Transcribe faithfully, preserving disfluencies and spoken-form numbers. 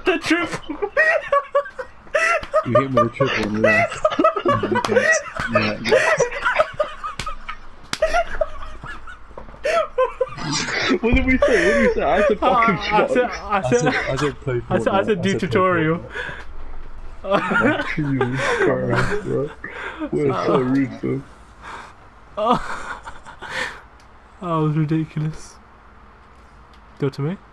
the triple. You hit me with a triple on the left. Yeah, yeah. What did we say? What did we say? I said fucking I shot. said, I said, I said play I said, I said do tutorial. Oh, Jesus Christ, bro. We're so rude, bro. Oh, that was ridiculous. Go to me.